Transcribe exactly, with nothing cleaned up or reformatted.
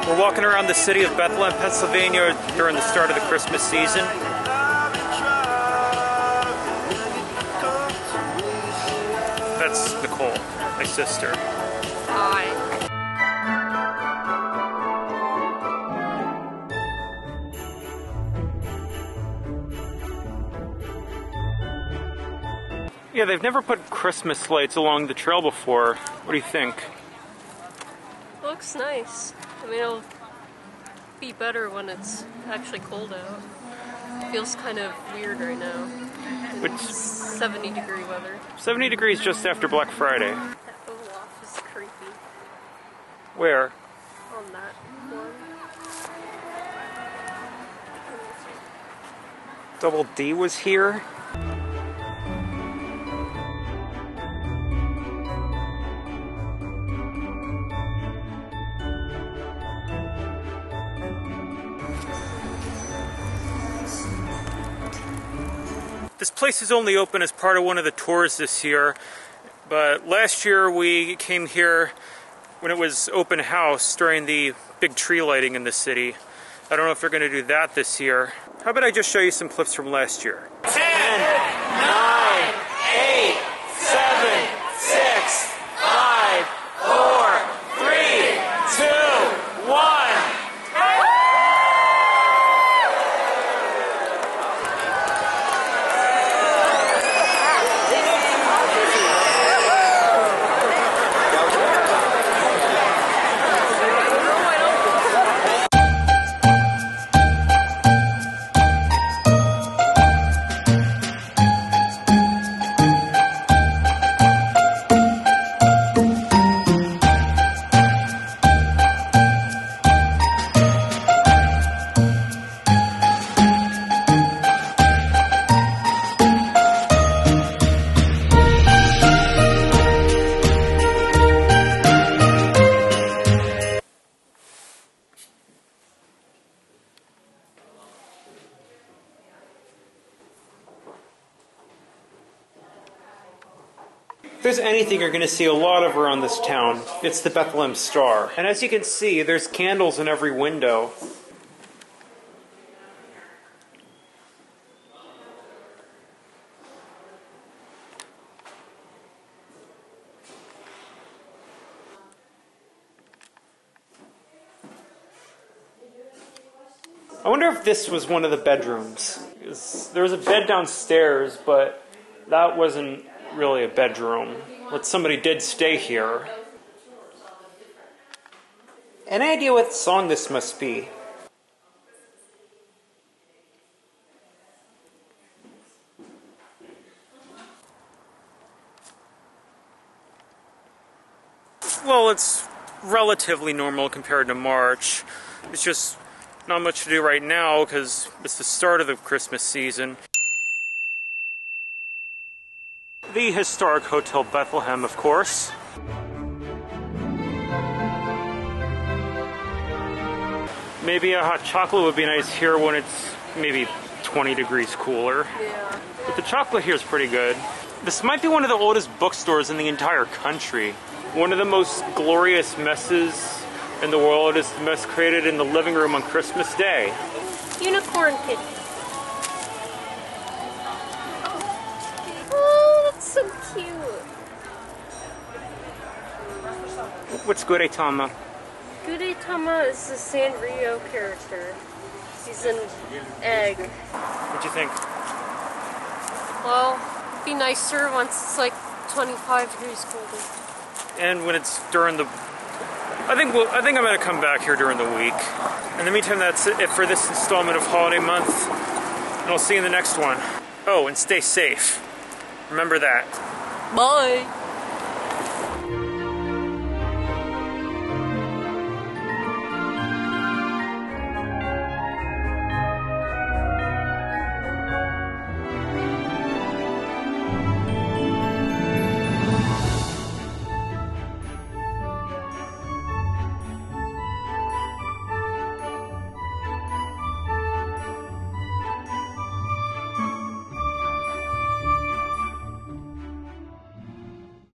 We're walking around the city of Bethlehem, Pennsylvania during the start of the Christmas season. That's Nicole, my sister. Hi. Yeah, they've never put Christmas lights along the trail before. What do you think? It looks nice. I mean, it'll be better when it's actually cold out. It feels kind of weird right now. It's seventy degree weather. seventy degrees just after Black Friday. That Olaf is creepy. Where? On that one. Double D was here? This place is only open as part of one of the tours this year, but last year we came here when it was open house during the big tree lighting in the city. I don't know if they're going to do that this year. How about I just show you some clips from last year? ten, nine, eight, seven, six, five, four, three, two, one. If there's anything you're going to see a lot of around this town, it's the Bethlehem Star. And as you can see, there's candles in every window. I wonder if this was one of the bedrooms. There was a bed downstairs, but that wasn't really a bedroom. But somebody did stay here. Any idea what song this must be? Well, it's relatively normal compared to March. It's just not much to do right now because it's the start of the Christmas season. The historic Hotel Bethlehem, of course. Maybe a hot chocolate would be nice here when it's maybe twenty degrees cooler. Yeah. But the chocolate here is pretty good. This might be one of the oldest bookstores in the entire country. One of the most glorious messes in the world is the mess created in the living room on Christmas Day. Unicorn kitty. Oh, that's so cute. What's Guretama? Guretama is the Sanrio character. He's an egg. What'd you think? Well, it'd be nicer once it's like twenty-five degrees colder. And when it's during the... I think we'll, I think I'm going to come back here during the week. In the meantime, that's it for this installment of Holiday Month. And I'll see you in the next one. Oh, and stay safe. Remember that. Bye.